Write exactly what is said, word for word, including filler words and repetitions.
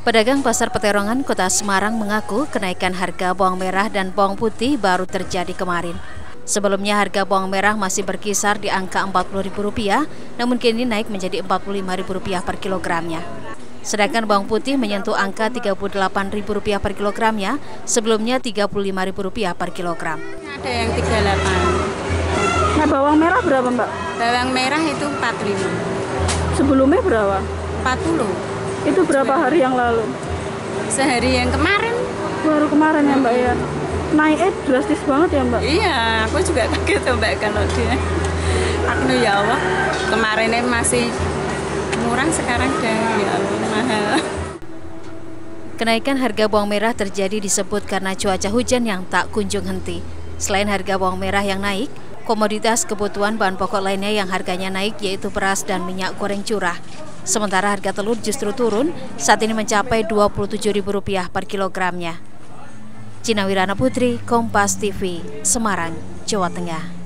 Pedagang Pasar Peterongan, Kota Semarang mengaku kenaikan harga bawang merah dan bawang putih baru terjadi kemarin. Sebelumnya harga bawang merah masih berkisar di angka empat puluh ribu rupiah, namun kini naik menjadi empat puluh lima ribu rupiah per kilogramnya. Sedangkan bawang putih menyentuh angka tiga puluh delapan ribu rupiah per kilogramnya, sebelumnya tiga puluh lima ribu rupiah per kilogram. Ada yang tiga puluh delapan. Nah, bawang merah berapa, Mbak? Bawang merah itu empat puluh lima. Sebelumnya berapa? empat puluh. Itu berapa hari yang lalu? Sehari yang kemarin. Baru kemarin ya, Mbak ya. Naiknya drastis banget ya, Mbak? Iya, aku juga kaget Mbak kalau dia. Aku ya Allah, kemarinnya masih murah, sekarang udah ya Allah mahal. Kenaikan harga bawang merah terjadi disebut karena cuaca hujan yang tak kunjung henti. Selain harga bawang merah yang naik, komoditas kebutuhan bahan pokok lainnya yang harganya naik yaitu beras dan minyak goreng curah. Sementara harga telur justru turun, saat ini mencapai dua puluh tujuh ribu rupiah per kilogramnya. Cina Wirana Putri, Kompas T V, Semarang, Jawa Tengah.